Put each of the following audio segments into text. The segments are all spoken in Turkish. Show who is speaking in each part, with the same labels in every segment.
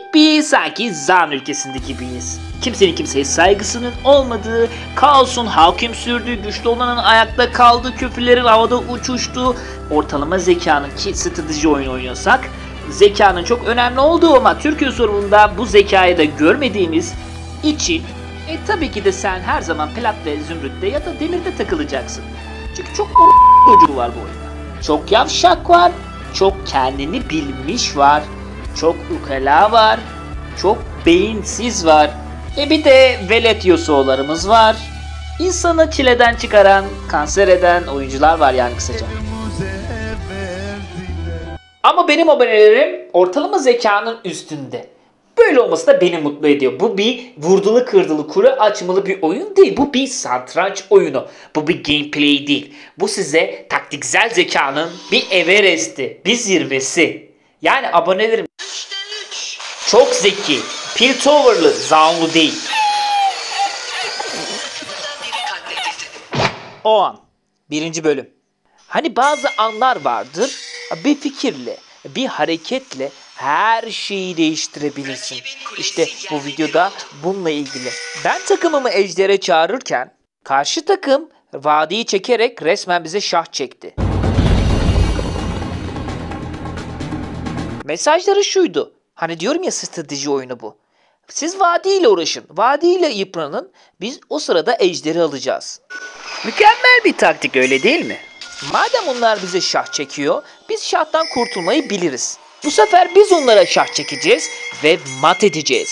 Speaker 1: Küçük bir sanki Zan ülkesinde gibiyiz. Kimsenin kimseye saygısının olmadığı, kaosun hakim sürdüğü, güçlü olanın ayakta kaldığı, küfürlerin havada uçuştuğu, ortalama zekanın ki strateji oyun oynuyorsak, zekanın çok önemli olduğu ama Türkiye sorununda bu zekayı da görmediğimiz için tabii ki de sen her zaman plat ve zümrütte ya da demirde takılacaksın. Çünkü çok çocuğu var bu oyunda. Çok yavşak var, çok kendini bilmiş var, çok ukala var, çok beyinsiz var. Bir de velet yosoğlarımız var. İnsanı çileden çıkaran, kanser eden oyuncular var yani kısaca. Ama benim abonelerim ortalama zekanın üstünde. Böyle olması da beni mutlu ediyor. Bu bir vurdulu kırdılı kuru açmalı bir oyun değil. Bu bir satranç oyunu. Bu bir gameplay değil. Bu size taktiksel zekanın bir Everest'i, bir zirvesi. Yani abonelerim çok zeki, Piltover'lı, Zaunlu değil. O an. 1. bölüm. Hani bazı anlar vardır, bir fikirle, bir hareketle her şeyi değiştirebilirsin. İşte bu videoda bununla ilgili. Ben takımımı ejdere çağırırken karşı takım vadiyi çekerek resmen bize şah çekti. Mesajları şuydu. Hani diyorum ya, strateji oyunu bu. Siz vadiyle uğraşın. Vadiyle yıpranın. Biz o sırada ejderi alacağız. Mükemmel bir taktik, öyle değil mi? Madem onlar bize şah çekiyor, biz şahtan kurtulmayı biliriz. Bu sefer biz onlara şah çekeceğiz ve mat edeceğiz.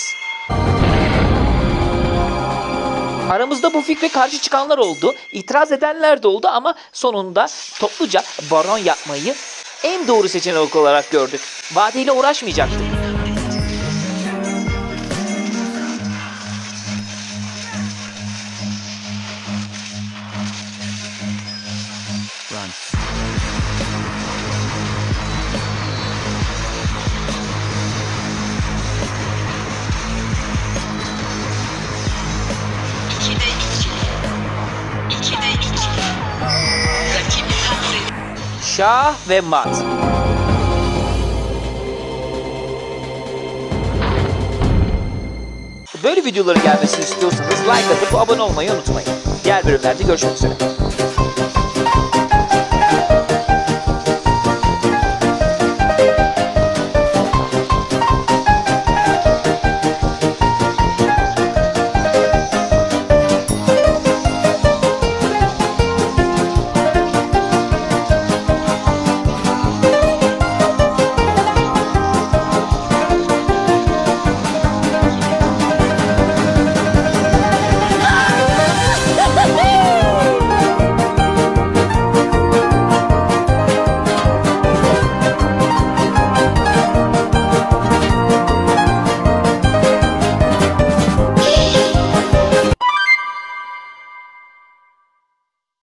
Speaker 1: Aramızda bu fikre karşı çıkanlar oldu, itiraz edenler de oldu ama sonunda topluca baron yapmayı en doğru seçenek olarak gördük. Vadiyle uğraşmayacaktık. Şah ve mat. Böyle videoların gelmesini istiyorsanız like atıp abone olmayı unutmayın. Diğer bölümlerde görüşmek üzere.